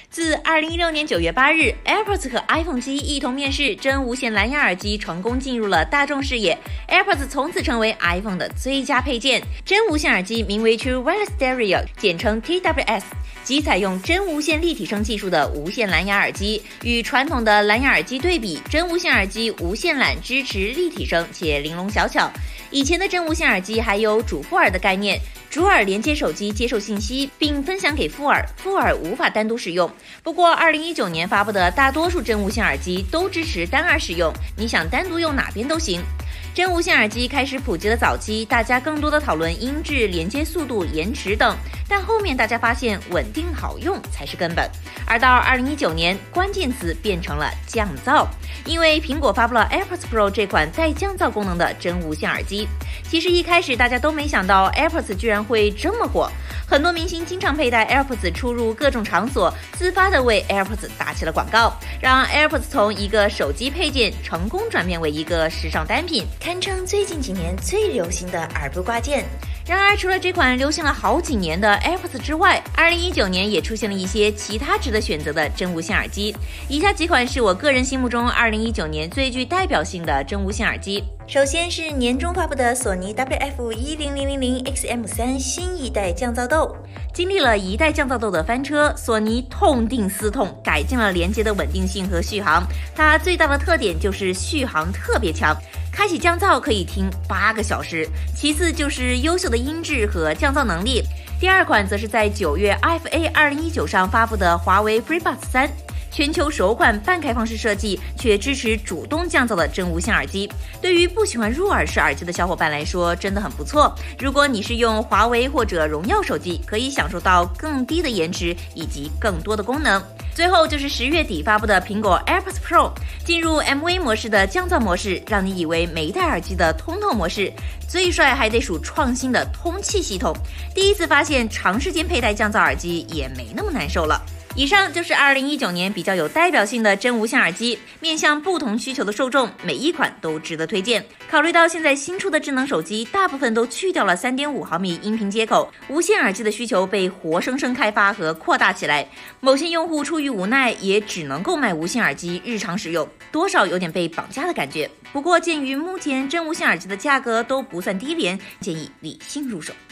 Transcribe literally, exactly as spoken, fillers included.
自二零一六年九月八日 ，AirPods 和 iPhone 七一同面世，真无线蓝牙耳机成功进入了大众视野。AirPods 从此成为 iPhone 的最佳配件。真无线耳机名为 True Wireless Stereo， 简称 T W S。即采用真无线立体声技术的无线蓝牙耳机，与传统的蓝牙耳机对比，真无线耳机无线缆支持立体声且玲珑小巧。以前的真无线耳机还有主副耳的概念，主耳连接手机接受信息并分享给副耳，副耳无法单独使用。不过二零一九年发布的大多数真无线耳机都支持单耳使用，你想单独用哪边都行。真无线耳机开始普及的早期，大家更多的讨论音质、连接速度、延迟等，但后面大家发现稳定好用才是根本。而到二零一九年，关键词变成了降噪，因为苹果发布了 AirPods Pro 这款带降噪功能的真无线耳机。其实一开始大家都没想到 AirPods 居然会这么火，很多明星经常佩戴 AirPods 出入各种场所，自发的为 AirPods 打起了广告，让 AirPods 从一个手机配件成功转变为一个时尚单品，堪称最近几年最流行的耳部挂件。然而，除了这款流行了好几年的 AirPods 之外，二零一九年也出现了一些其他值得选择的真无线耳机。以下几款是我个人心目中二零一九年最具代表性的真无线耳机。首先是年中发布的索尼 W F 一零零零零 X M 三 新一代降噪豆。经历了一代降噪豆的翻车，索尼痛定思痛，改进了连接的稳定性和续航。它最大的特点就是续航特别强，开启降噪可以听八个小时。其次就是优秀的音质和降噪能力。第二款则是在九月 I F A 二零一九上发布的华为 FreeBuds 三。全球首款半开放式设计却支持主动降噪的真无线耳机，对于不喜欢入耳式耳机的小伙伴来说真的很不错。如果你是用华为或者荣耀手机，可以享受到更低的延迟以及更多的功能。最后就是十月底发布的苹果 AirPods Pro， 进入 M V 模式的降噪模式，让你以为每一代耳机的通透模式。最帅还得数创新的通气系统，第一次发现长时间佩戴降噪耳机也没那么难受了。以上就是二零一九年比较有代表性的真无线耳机，面向不同需求的受众，每一款都值得推荐。考虑到现在新出的智能手机大部分都去掉了 三点五毫米音频接口，无线耳机的需求被活生生开发和扩大起来，某些用户出于无奈也只能购买无线耳机日常使用，多少有点被绑架的感觉。不过鉴于目前真无线耳机的价格都不算低廉，建议理性入手。